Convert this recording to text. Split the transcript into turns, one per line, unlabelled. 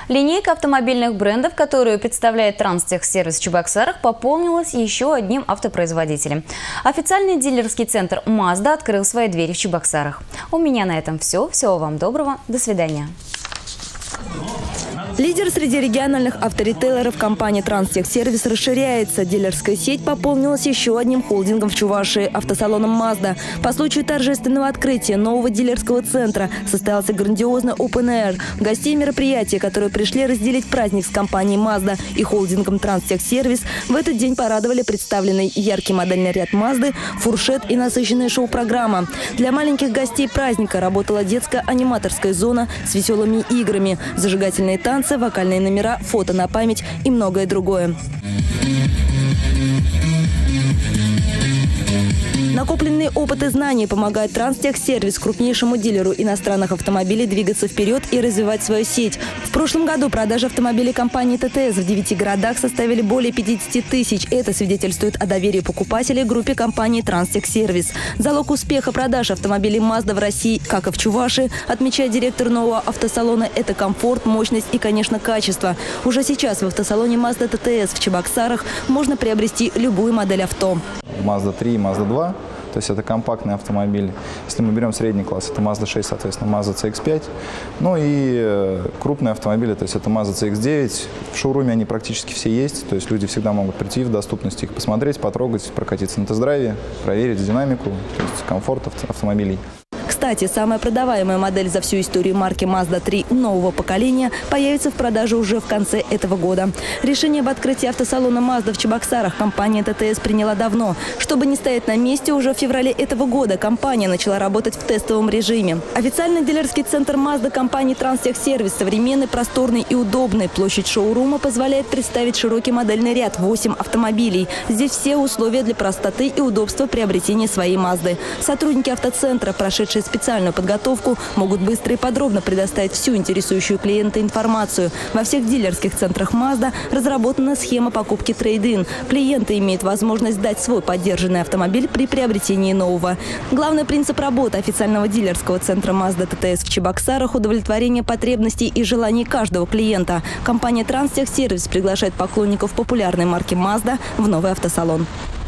Линейка автомобильных брендов, которую представляет Транстехсервис в Чебоксарах, пополнилась еще одним автопроизводителем. Официальный дилерский центр Mazda открыл свои двери в Чебоксарах. У меня на этом все. Всего вам доброго. До свидания.
Лидер среди региональных авторитейлеров компании «Транстехсервис» расширяется. Дилерская сеть пополнилась еще одним холдингом в Чувашии – автосалоном Mazda. По случаю торжественного открытия нового дилерского центра состоялся грандиозный Open Air. Гостей мероприятия, которые пришли разделить праздник с компанией Mazda и холдингом «Транстехсервис», в этот день порадовали представленный яркий модельный ряд Mazda, фуршет и насыщенная шоу-программа. Для маленьких гостей праздника работала детская аниматорская зона с веселыми играми, зажигательные танцы, вокальные номера, фото на память и многое другое. Накопленные опыт и знания помогают Транстехсервис, крупнейшему дилеру иностранных автомобилей, двигаться вперед и развивать свою сеть. В прошлом году продажи автомобилей компании ТТС в 9 городах составили более 50 тысяч. Это свидетельствует о доверии покупателей группе компании Транстехсервис. Залог успеха продаж автомобилей Mazda в России, как и в Чувашии, отмечает директор нового автосалона, это комфорт, мощность и, конечно, качество. Уже сейчас в автосалоне Mazda ТТС в Чебоксарах можно приобрести любую модель авто.
Mazda 3 и Mazda 2. То есть это компактный автомобиль. Если мы берем средний класс, это Mazda 6, соответственно, Mazda CX-5. Ну и крупные автомобили, то есть это Mazda CX-9. В шоуруме они практически все есть. То есть люди всегда могут прийти в доступности их посмотреть, потрогать, прокатиться на тест-драйве, проверить динамику, то есть комфорт автомобилей.
Кстати, самая продаваемая модель за всю историю марки Mazda 3 нового поколения появится в продаже уже в конце этого года. Решение об открытии автосалона Mazda в Чебоксарах компания ТТС приняла давно. Чтобы не стоять на месте, уже в феврале этого года компания начала работать в тестовом режиме. Официальный дилерский центр Mazda компании Транстехсервис современный, просторный и удобный. Площадь шоурума позволяет представить широкий модельный ряд – 8 автомобилей. Здесь все условия для простоты и удобства приобретения своей Mazda. Сотрудники автоцентра, прошедшие специальную подготовку, могут быстро и подробно предоставить всю интересующую клиента информацию. Во всех дилерских центрах Mazda разработана схема покупки трейд-ин. Клиенты имеют возможность сдать свой поддержанный автомобиль при приобретении нового. Главный принцип работы официального дилерского центра Mazda ТТС в Чебоксарах – удовлетворение потребностей и желаний каждого клиента. Компания Транстехсервис приглашает поклонников популярной марки Mazda в новый автосалон.